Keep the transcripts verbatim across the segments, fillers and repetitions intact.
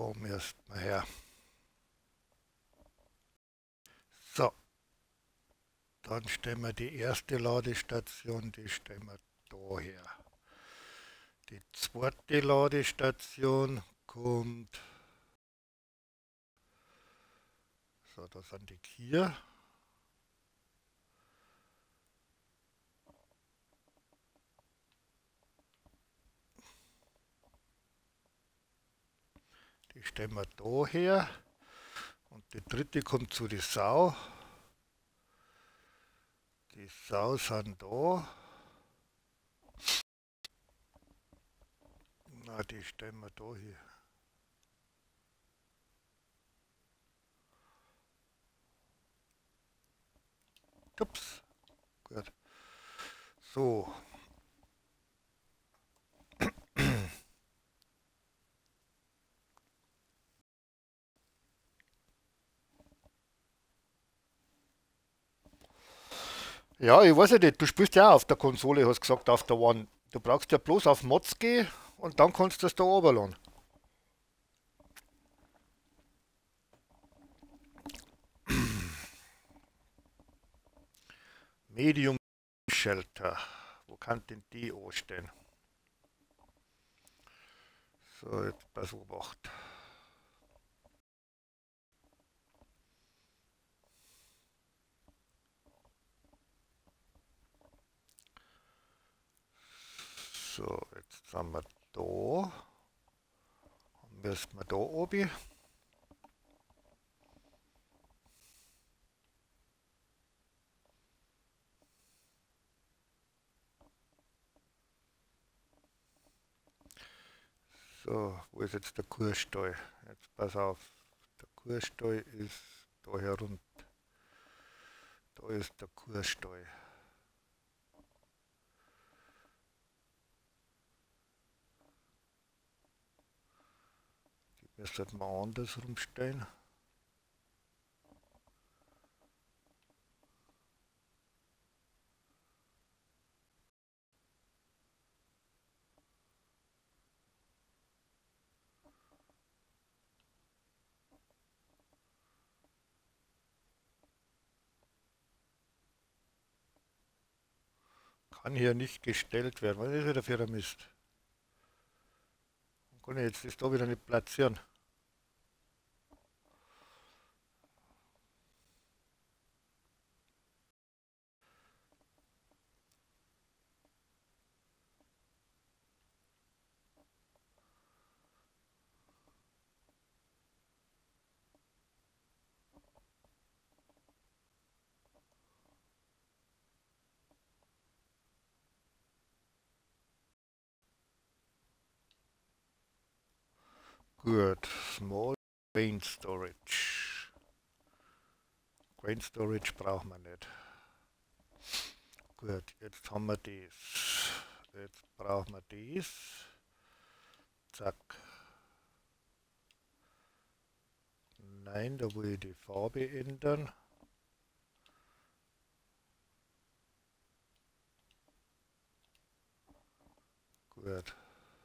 Strom erstmal her. So, dann stellen wir die erste Ladestation, die stellen wir da her. Die zweite Ladestation kommt, so, da sind die hier. Die stellen wir da her. Und die dritte kommt zu die Sau. Die Sau sind da. Na, die stellen wir da hier. Ups. Gut. So. Ja, ich weiß ja nicht, du spielst ja auch auf der Konsole, hast gesagt, auf der One. Du brauchst ja bloß auf Mods gehen und dann kannst du das da runterladen. Medium Shelter. Wo kann denn die anstehen? So, jetzt pass Obacht. So, jetzt sind wir da. Dann müssen wir da oben. So, wo ist jetzt der Kuhstall? Jetzt pass auf, der Kuhstall ist da herunter. Da ist der Kuhstall. Die müssen wir andersrum stellen. Kann hier nicht gestellt werden. Was ist wieder für ein Mist? Kann ich jetzt das da wieder nicht platzieren? Gut, Small Grain Storage. Grain Storage brauchen wir nicht. Gut, jetzt haben wir das. Jetzt brauchen wir das. Zack. Nein, da will ich die Farbe ändern. Gut.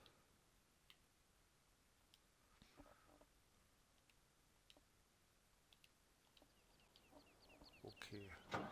Okay.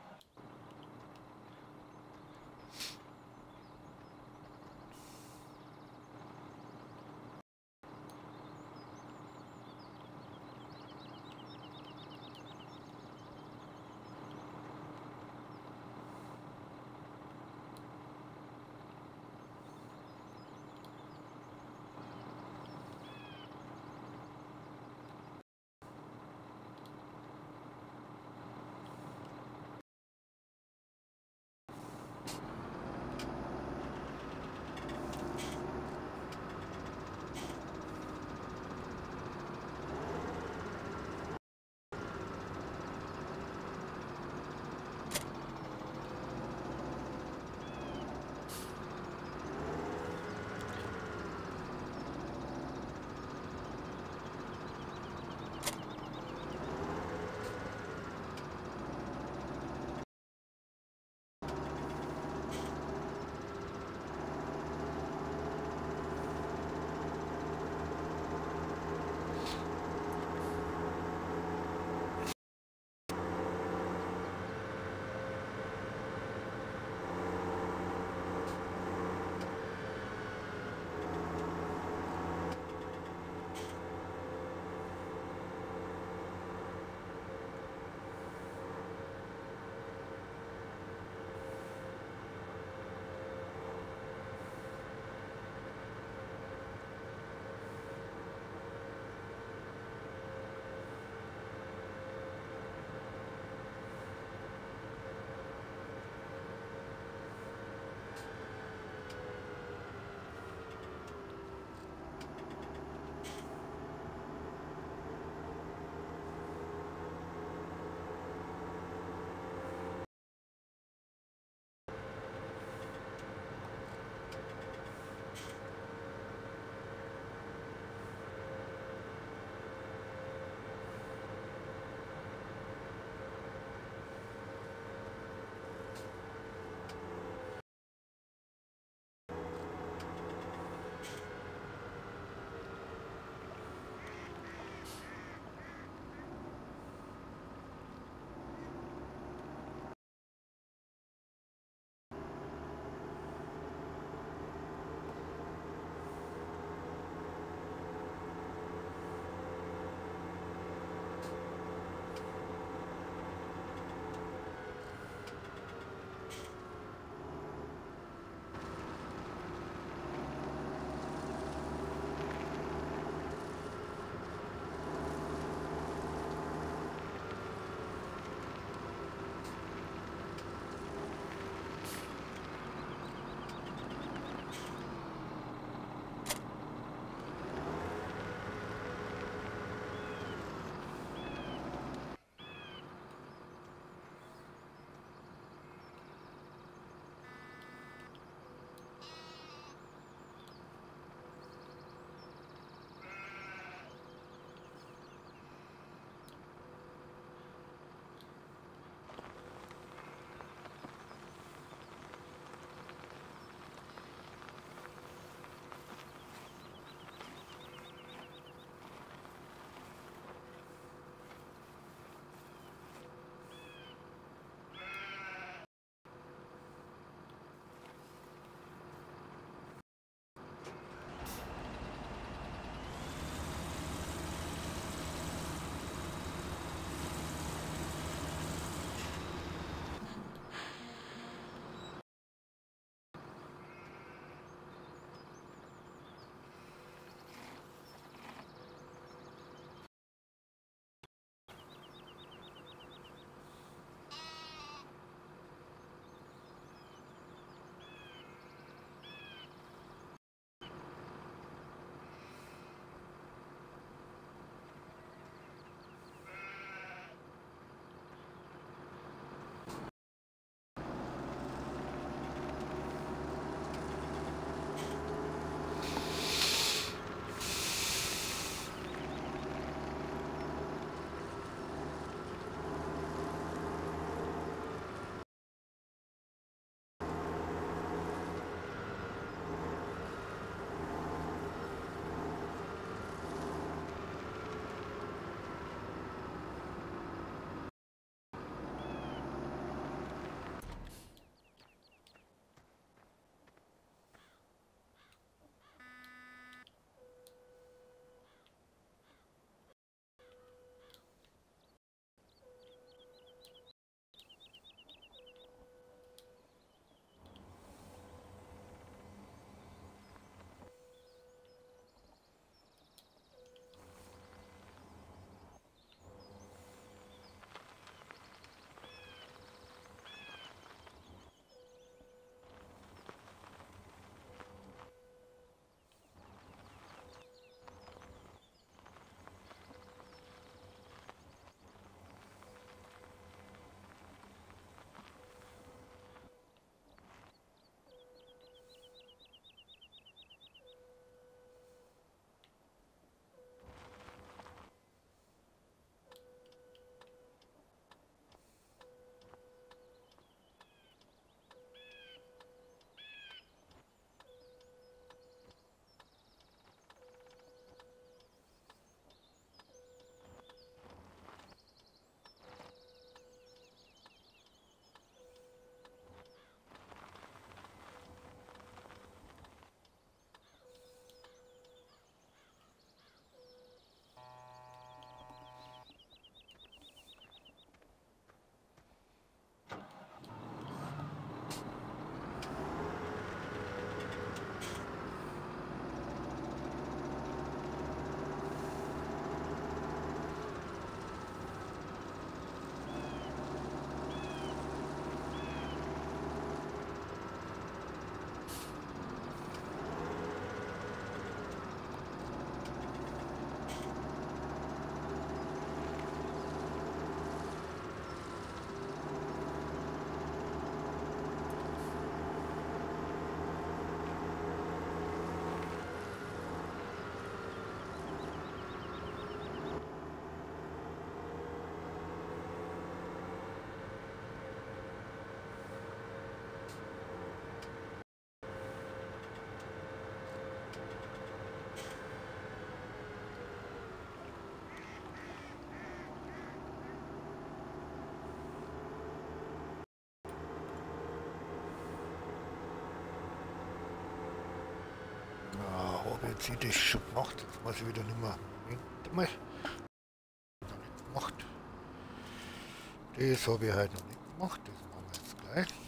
jetzt sie das schon gemacht, jetzt muss ich wieder nicht mehr. Moment mal. Noch nicht gemacht. Das habe ich heute noch nicht gemacht, das machen wir jetzt gleich.